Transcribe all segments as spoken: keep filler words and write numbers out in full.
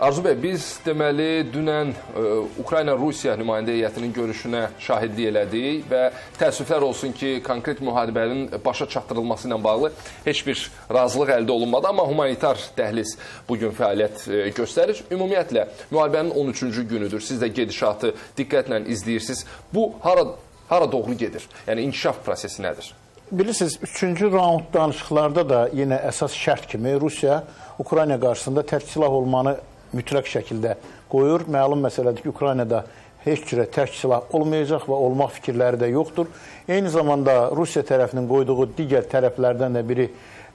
Arzu bəy, biz deməli dünən Ukrayna-Rusiya nümayəndə heyətinin görüşünə şahidlik elədik və təəssüflər olsun ki, konkret müharibənin başa çatdırılması ilə bağlı heç bir razılıq əldə olunmadı, amma humanitar dəhliz bugün fəaliyyət göstərir. Ümumiyyətlə, müharibənin on üçüncü günüdür, siz də gedişatı diqqətlə izləyirsiniz. Bu, hara, hara doğru gedir? Yəni, inkişaf prosesi nədir? Bilirsiniz, üçüncü raund danışıqlarda da yenə əsas şərt kimi Rusiya Ukrayna qarşısında tərk silah olmanı mütləq şəkildə qoyur. Məlum məsələdir ki, Ukraynada heç cürə tərk silah olmayacaq və olmaq fikirləri də yoxdur. Eyni zamanda Rusiya tərəfinin qoyduğu digər tərəflərdən də biri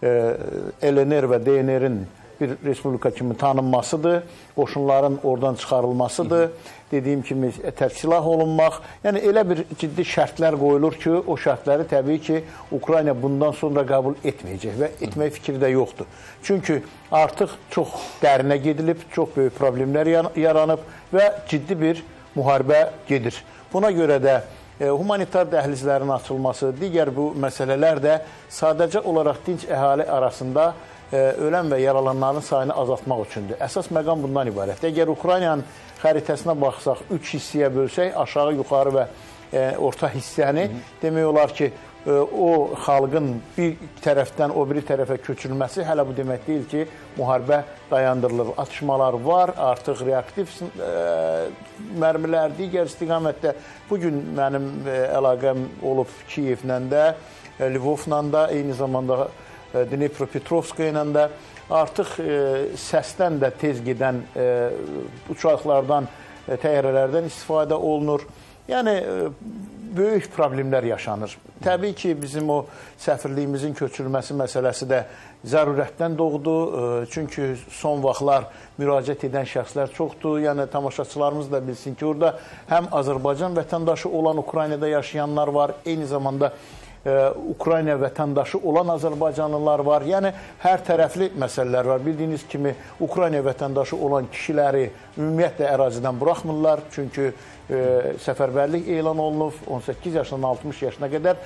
L N R və D N R'in bir respublika kimi tanınmasıdır, qoşunların oradan çıxarılmasıdır, dediyim kimi tərk silah olunmaq. Yəni, elə bir ciddi şərtlər qoyulur ki, o şərtləri təbii ki, Ukrayna bundan sonra qəbul etməyəcək və etmək fikri də yoxdur. Çünki artıq çox dərinə gedilib, çox böyük problemlər yaranıb və ciddi bir müharibə gedir. Buna görə də humanitar dəhlizlərin açılması, digər bu məsələlər də sadəcə olaraq dinc əhali arasında ölən və yaralananların sayını azaltmaq üçündür. Əsas məqam bundan ibarət. Əgər Ukraynanın xəritəsinə baxsaq, üç hissəyə bölsək, aşağı, yuxarı və orta hissəni, demək olar ki, o xalqın bir tərəfdən o biri tərəfə köçürülməsi hələ bu demək deyil ki, müharibə dayandırılır. Atışmalar var, artıq reaktiv mərmilər, digər istiqamətdə. Bugün mənim əlaqəm olub Kiyevlə də, Lvovla da, eyni zamanda Dnepropetrovska ilə də artıq səsdən də tez gedən uçaqlardan, təyyarələrdən istifadə olunur. Yəni, böyük problemlər yaşanır. Təbii ki, bizim o səfirliyimizin köçürülməsi məsələsi də zərurətdən doğdu. Çünki son vaxtlar müraciət edən şəxslər çoxdur. Yəni, tamaşaçılarımız da bilsin ki, orada həm Azərbaycan vətəndaşı olan Ukraynada yaşayanlar var, eyni zamanda Ukrayna vətəndaşı olan Azərbaycanlılar var. Yəni, hər tərəfli məsələlər var. Bildiyiniz kimi, Ukrayna vətəndaşı olan kişiləri ümumiyyətlə ərazidən buraxmırlar. Çünki səfərbərlik elan olunub, on səkkiz yaşından altmış yaşına qədər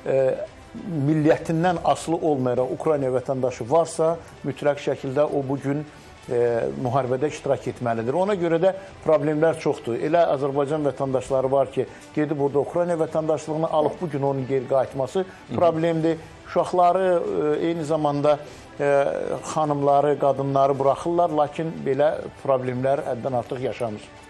milliyyətindən asılı olmayaraq Ukrayna vətəndaşı varsa, mütləq şəkildə o bugün müharibədə iştirak etməlidir. Ona görə də problemlər çoxdur. Elə Azərbaycan vətəndaşları var ki, gedib burada Ukrayna vətəndaşlığını alıb bugün onun geri qayıtması problemdir. Uşaqları, eyni zamanda xanımları, qadınları buraxırlar, lakin belə problemlər həddən artıq yaşanır.